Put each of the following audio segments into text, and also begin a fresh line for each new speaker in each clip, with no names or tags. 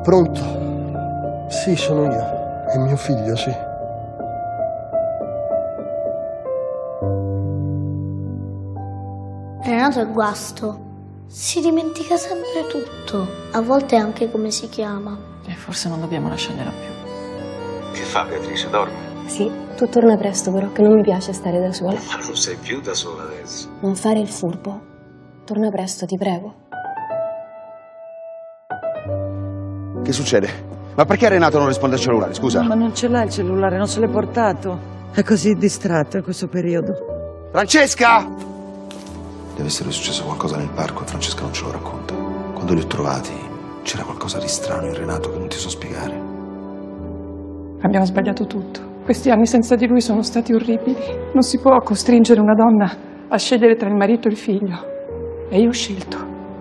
Pronto? Sì, sono io. È mio figlio, sì.
Renato è guasto. Si dimentica sempre tutto. A volte anche come si chiama.
E forse non dobbiamo lasciargliela più.
Che fa Beatrice? Dorme?
Sì, tu torna presto però, che non mi piace stare da sola.
Ma non sei più da sola adesso.
Non fare il furbo. Torna presto, ti prego.
Che succede? Ma perché Renato non risponde al cellulare, scusa?
Ma non ce l'ha il cellulare, non se l'è portato. È così distratto in questo periodo.
Francesca!
Deve essere successo qualcosa nel parco e Francesca non ce lo racconta. Quando li ho trovati c'era qualcosa di strano in Renato che non ti so spiegare.
Abbiamo sbagliato tutto. Questi anni senza di lui sono stati orribili. Non si può costringere una donna a scegliere tra il marito e il figlio. E io ho scelto.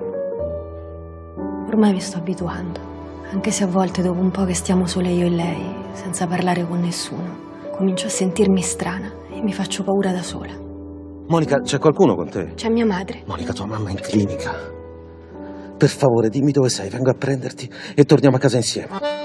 Ormai mi sto abituando. Anche se a volte dopo un po' che stiamo sole io e lei, senza parlare con nessuno, comincio a sentirmi strana e mi faccio paura da sola.
Monica, c'è qualcuno con te?
C'è mia madre.
Monica, tua mamma è in clinica. Per favore, dimmi dove sei, vengo a prenderti e torniamo a casa insieme.